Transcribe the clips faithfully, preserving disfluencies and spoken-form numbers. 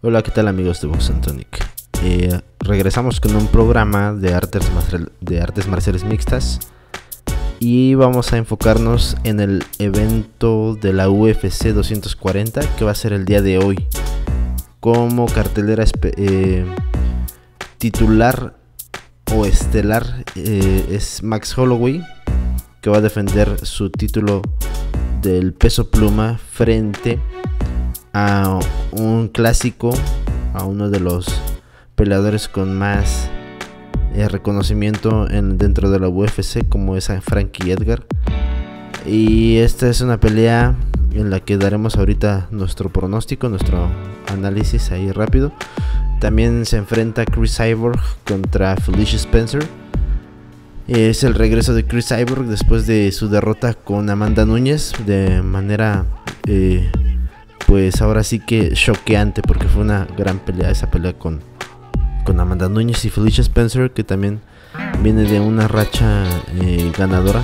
Hola, ¿qué tal amigos de Box and Tonic? Eh, regresamos con un programa de artes, de artes marciales mixtas y vamos a enfocarnos en el evento de la U F C doscientos cuarenta que va a ser el día de hoy. Como cartelera eh, titular o estelar eh, es Max Holloway, que va a defender su título del peso pluma frente a un clásico, a uno de los peleadores con más eh, reconocimiento en, dentro de la U F C, como es a Frankie Edgar. Y esta es una pelea en la que daremos ahorita nuestro pronóstico, nuestro análisis ahí rápido. También se enfrenta Chris Cyborg contra Felicia Spencer. Es el regreso de Chris Cyborg después de su derrota con Amanda Nunes de manera eh, pues ahora sí que choqueante, porque fue una gran pelea esa pelea con, con Amanda Nunes y Felicia Spencer, que también viene de una racha eh, ganadora.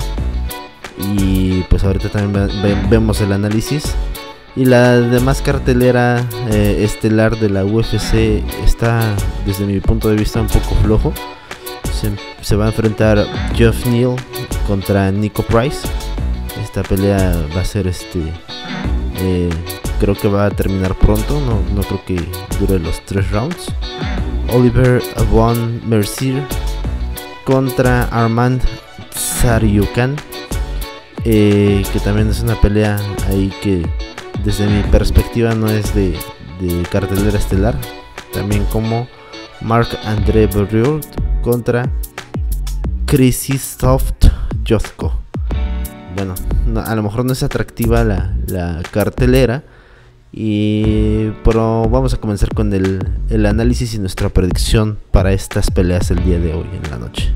Y pues ahorita también ve, vemos el análisis. Y la demás cartelera eh, estelar de la U F C está, desde mi punto de vista, un poco flojo. Se, se va a enfrentar Geoff Neal contra Nico Price. Esta pelea va a ser este eh, creo que va a terminar pronto, no, no creo que dure los tres rounds. Oliver von Mercier contra Armand Tsarukyan, eh, que también es una pelea ahí que desde mi perspectiva no es de, de cartelera estelar. También como Marc-André Barriault contra Krzysztof Jotko. Bueno, no, a lo mejor no es atractiva la, la cartelera, y, pero vamos a comenzar con el, el análisis y nuestra predicción para estas peleas el día de hoy en la noche.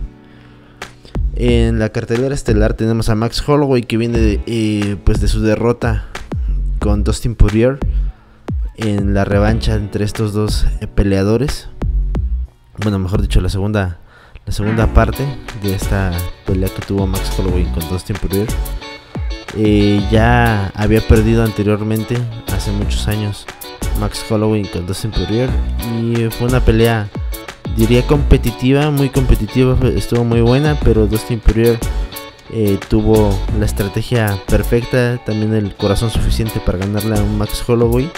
En la cartelera estelar tenemos a Max Holloway, que viene de, eh, pues de su derrota con Dustin Poirier en la revancha entre estos dos eh, peleadores. Bueno, mejor dicho, la segunda la segunda parte de esta pelea que tuvo Max Holloway con Dustin Poirier. Eh, ya había perdido anteriormente, hace muchos años, Max Holloway con Dustin Poirier, y fue una pelea, diría, competitiva, muy competitiva, estuvo muy buena, pero Dustin Poirier eh, tuvo la estrategia perfecta, también el corazón suficiente para ganarle a un Max Holloway,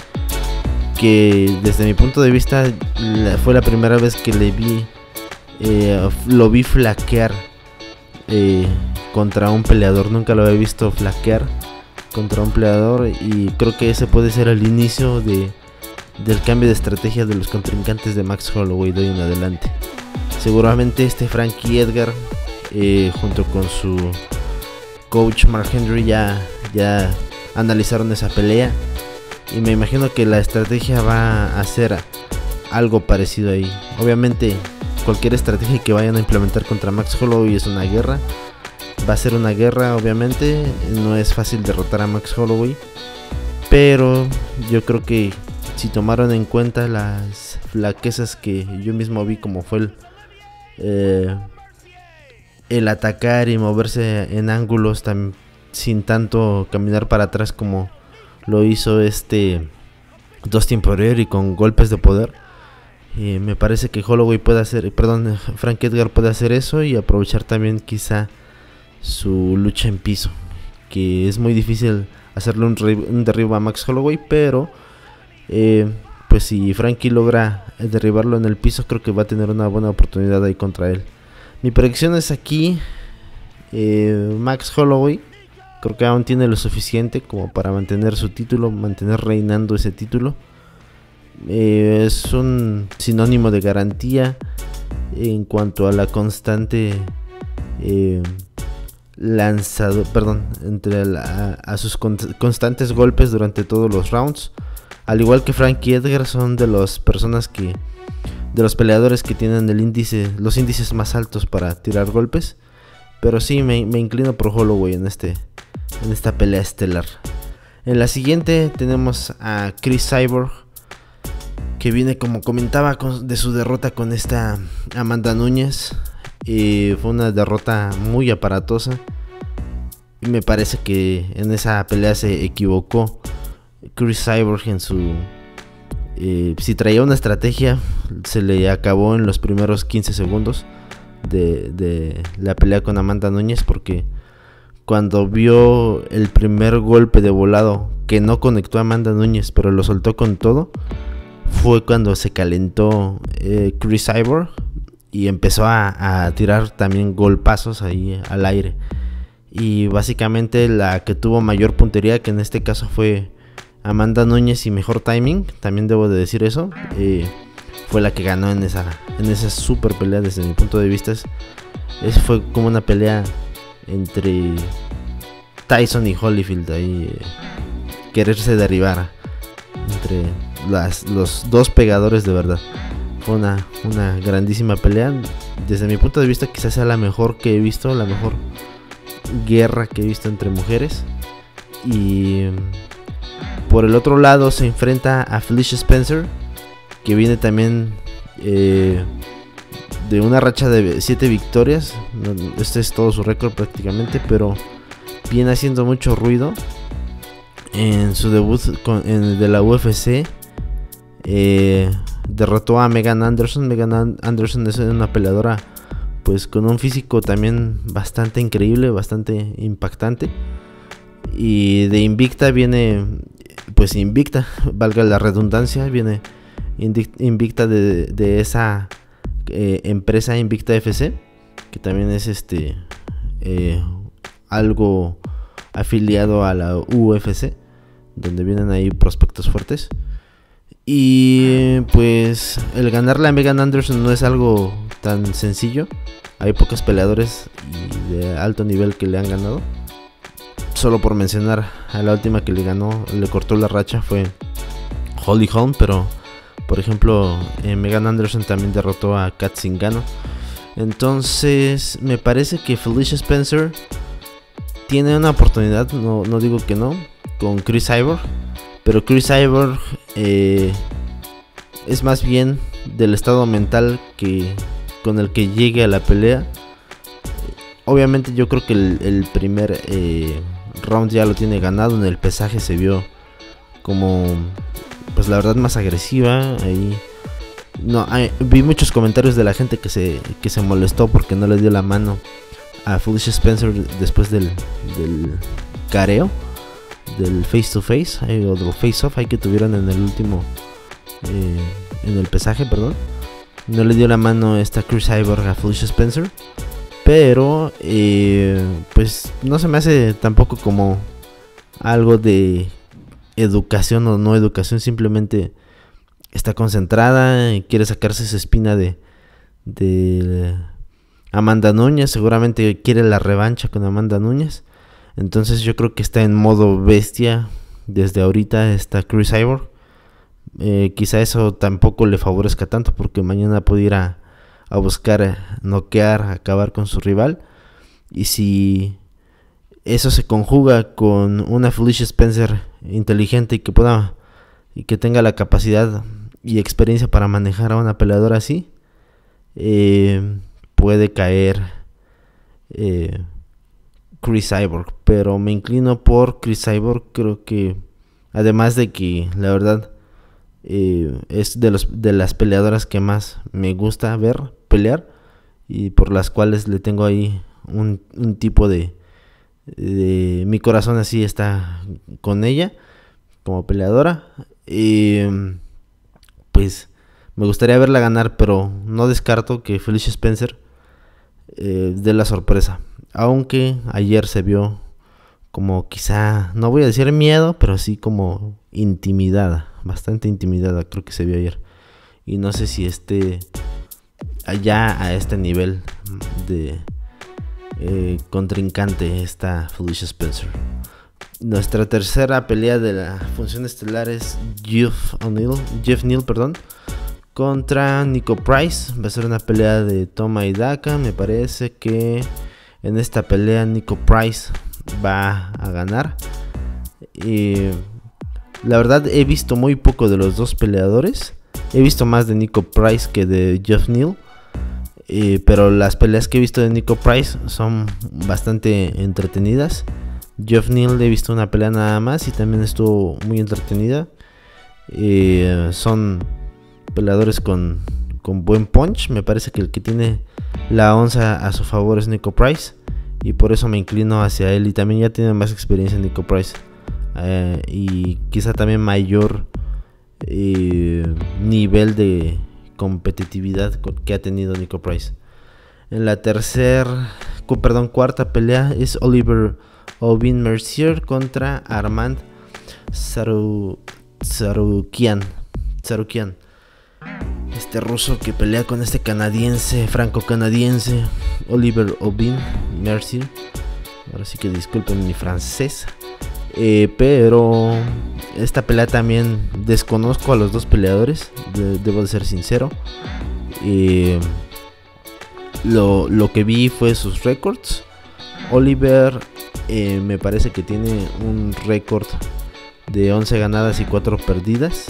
que desde mi punto de vista la, fue la primera vez que le vi, eh, lo vi flaquear eh, contra un peleador. Nunca lo había visto flaquear contra un peleador, y creo que ese puede ser el inicio de, del cambio de estrategia de los contrincantes de Max Holloway de hoy en adelante. Seguramente este Frankie Edgar eh, junto con su coach Mark Henry ya, ya analizaron esa pelea, y me imagino que la estrategia va a ser algo parecido ahí. Obviamente cualquier estrategia que vayan a implementar contra Max Holloway es una guerra. Va a ser una guerra, obviamente. No es fácil derrotar a Max Holloway, pero yo creo que si tomaron en cuenta las flaquezas que yo mismo vi, como fue el, eh, el atacar y moverse en ángulos tan, sin tanto caminar para atrás como lo hizo este Dustin Poirier y con golpes de poder, eh, me parece que Holloway puede hacer, perdón, Frank Edgar puede hacer eso, y aprovechar también quizá su lucha en piso, que es muy difícil hacerle un, un derribo a Max Holloway, pero eh, pues si Frankie logra derribarlo en el piso, creo que va a tener una buena oportunidad ahí contra él. Mi predicción es aquí, eh, Max Holloway. Creo que aún tiene lo suficiente como para mantener su título, mantener reinando ese título. Eh, es un sinónimo de garantía en cuanto a la constante eh, lanzado, perdón, entre la, a sus con, constantes golpes durante todos los rounds. Al igual que Frankie Edgar, son de las personas que, de los peleadores que tienen el índice, los índices más altos para tirar golpes. Pero sí, me, me inclino por Holloway en este, en esta pelea estelar. En la siguiente tenemos a Chris Cyborg, que viene, como comentaba, con, de su derrota con esta Amanda Nunes. Y fue una derrota muy aparatosa, y me parece que en esa pelea se equivocó Chris Cyborg en su Eh, si traía una estrategia, se le acabó en los primeros quince segundos de, de la pelea con Amanda Núñez, porque cuando vio el primer golpe de volado que no conectó a Amanda Núñez, pero lo soltó con todo, fue cuando se calentó eh, Chris Cyborg y empezó a, a tirar también golpazos ahí al aire. Y básicamente la que tuvo mayor puntería, que en este caso fue Amanda Núñez, y mejor timing, también debo de decir eso, eh, fue la que ganó en esa, en esa super pelea. Desde mi punto de vista, es, es fue como una pelea entre Tyson y Holyfield, ahí eh, quererse derribar entre las, los dos pegadores de verdad. Fue una, una grandísima pelea. Desde mi punto de vista, quizás sea la mejor que he visto, la mejor guerra que he visto entre mujeres. Y por el otro lado se enfrenta a Felicia Spencer, que viene también eh, de una racha de siete victorias. Este es todo su récord prácticamente, pero viene haciendo mucho ruido. En su debut con, en, de la U F C, eh, derrotó a Megan Anderson. Megan Anderson es una peleadora pues con un físico también bastante increíble, bastante impactante. Y de invicta viene, pues invicta, valga la redundancia, viene invicta de, de esa eh, empresa Invicta F C, que también es este eh, algo afiliado a la U F C, donde vienen ahí prospectos fuertes. Y pues el ganarle a Megan Anderson no es algo tan sencillo. Hay pocos peleadores de alto nivel que le han ganado. Solo por mencionar, a la última que le ganó, le cortó la racha, fue Holly Holm. Pero por ejemplo, eh, Megan Anderson también derrotó a Kat Zingano. Entonces me parece que Felicia Spencer tiene una oportunidad, no, no digo que no, con Chris Cyborg. Pero Chris Cyborg eh, es más bien del estado mental que con el que llegue a la pelea. Obviamente yo creo que el, el primer eh, round ya lo tiene ganado. En el pesaje se vio como, pues la verdad, más agresiva. Ahí no, hay, vi muchos comentarios de la gente que se, que se molestó porque no le dio la mano a Felicia Spencer después del, del careo, del face to face, eh, o del face off ahí que tuvieron en el último eh, en el pesaje, perdón. No le dio la mano esta Chris Cyborg a Felicia Spencer, pero eh, pues no se me hace tampoco como algo de educación o no educación. Simplemente está concentrada y quiere sacarse esa espina de de Amanda Núñez. Seguramente quiere la revancha con Amanda Núñez. Entonces yo creo que está en modo bestia desde ahorita esta Chris Cyborg. Eh, quizá eso tampoco le favorezca tanto, porque mañana puede ir a, a buscar noquear, acabar con su rival. Y si eso se conjuga con una Felicia Spencer inteligente y que pueda y que tenga la capacidad y experiencia para manejar a una peleadora así, eh, puede caer eh, Chris Cyborg. Pero me inclino por Chris Cyborg. Creo que además de que la verdad eh, es de, los, de las peleadoras que más me gusta ver pelear, y por las cuales le tengo ahí un, un tipo de, de mi corazón así está con ella como peleadora. Y pues me gustaría verla ganar, pero no descarto que Felicia Spencer eh, dé la sorpresa. Aunque ayer se vio como, quizá, no voy a decir miedo, pero sí como intimidada, bastante intimidada creo que se vio ayer. Y no sé si esté allá a este nivel de eh, contrincante esta Felicia Spencer. Nuestra tercera pelea de la función estelar es Jeff Neal, Jeff Neal, perdón, contra Nico Price. Va a ser una pelea de toma y daca. Me parece que en esta pelea Nico Price va a ganar. Y la verdad he visto muy poco de los dos peleadores. He visto más de Nico Price que de Jeff Neal. Eh, pero las peleas que he visto de Nico Price son bastante entretenidas. Jeff Neal he visto una pelea nada más y también estuvo muy entretenida. Eh, son peleadores con, con buen punch. Me parece que el que tiene la onza a su favor es Nico Price, y por eso me inclino hacia él. Y también ya tiene más experiencia Nico Price, eh, y quizá también mayor eh, nivel de competitividad que ha tenido Nico Price. En la tercera, perdón, cuarta pelea es Oliver Ovin Mercier contra Armand Saru, Sarukian. Sarukian. Este ruso que pelea con este canadiense, franco-canadiense, Oliver Ovin Mercier. Ahora sí que disculpen mi francés. Eh, pero esta pelea también desconozco a los dos peleadores, de, debo de ser sincero. Eh, lo, lo que vi fue sus récords. Oliver eh, me parece que tiene un récord de once ganadas y cuatro perdidas.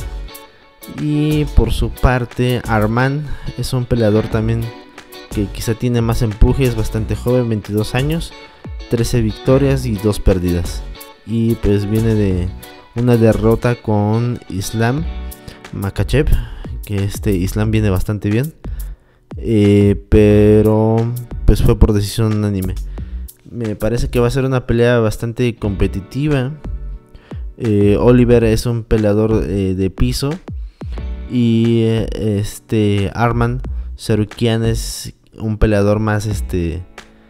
Y por su parte Armand es un peleador también que quizá tiene más empuje, es bastante joven, veintidós años, trece victorias y dos perdidas. Y pues viene de una derrota con Islam Makhachev, que este Islam viene bastante bien, eh, pero pues fue por decisión unánime. Me parece que va a ser una pelea bastante competitiva. eh, Oliver es un peleador eh, de piso, y eh, este Armand Sarukian es un peleador más este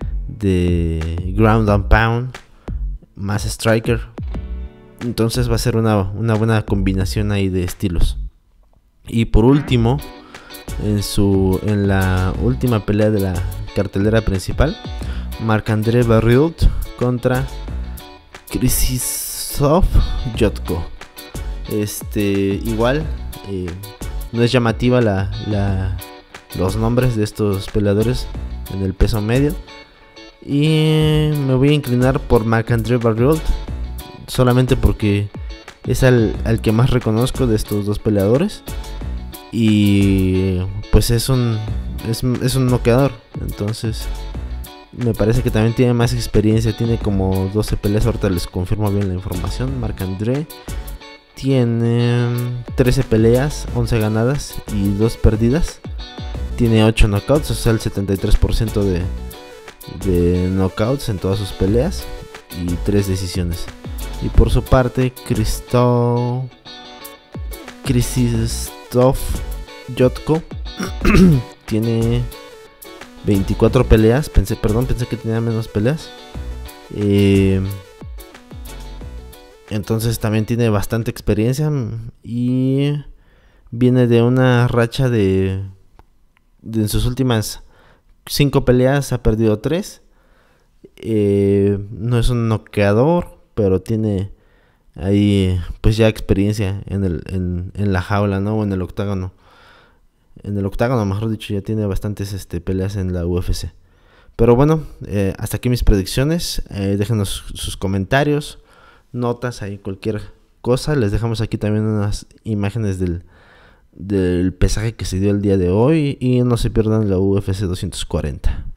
de ground and pound, más striker. Entonces va a ser una, una buena combinación ahí de estilos. Y por último, en su en la última pelea de la cartelera principal, Marc-André Barriault contra Krzysztof Jotko. Este igual eh, no es llamativa la, la los nombres de estos peleadores en el peso medio, y me voy a inclinar por Marc-André Barriault, solamente porque es al, al que más reconozco de estos dos peleadores, y pues es un es, es un noqueador. Entonces me parece que también tiene más experiencia, tiene como doce peleas, ahorita les confirmo bien la información. Marc-André tiene trece peleas, once ganadas y dos perdidas, tiene ocho knockouts, o sea el setenta y tres por ciento de de knockouts en todas sus peleas, y tres decisiones. Y por su parte Krzysztof Krzysztof Jotko tiene veinticuatro peleas, pensé, perdón, pensé que tenía menos peleas. Eh, entonces también tiene bastante experiencia, y viene de una racha de, de en sus últimas cinco peleas ha perdido tres. Eh, no es un noqueador, pero tiene ahí pues ya experiencia en, el, en, en la jaula, ¿no? O en el octágono. En el octágono, mejor dicho, ya tiene bastantes este, peleas en la U F C. Pero bueno, eh, hasta aquí mis predicciones. Eh, déjenos sus comentarios, notas, ahí cualquier cosa. Les dejamos aquí también unas imágenes del del pesaje que se dio el día de hoy, y no se pierdan la U F C doscientos cuarenta.